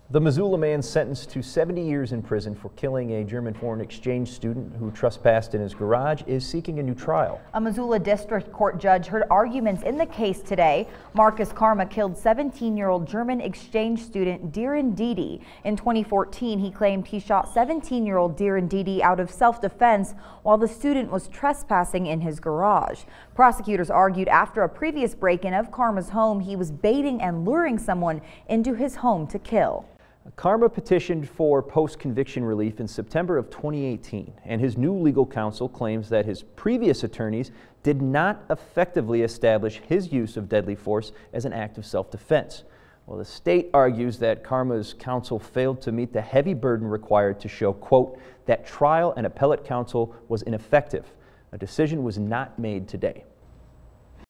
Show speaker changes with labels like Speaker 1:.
Speaker 1: The Missoula man sentenced to 70 years in prison for killing a German foreign exchange student who trespassed in his garage is seeking a new trial.
Speaker 2: A Missoula District Court judge heard arguments in the case today. Marcus Karma killed 17-year-old German exchange student Diren Didi. In 2014, he claimed he shot 17-year-old Diren Didi out of self-defense while the student was trespassing in his garage. Prosecutors argued after a previous break-in of Karma's home, he was baiting and luring someone into his home to kill.
Speaker 1: Karma petitioned for post-conviction relief in September of 2018, and his new legal counsel claims that his previous attorneys did not effectively establish his use of deadly force as an act of self-defense. Well, the state argues that Karma's counsel failed to meet the heavy burden required to show, quote, that trial and appellate counsel was ineffective. A decision was not made today.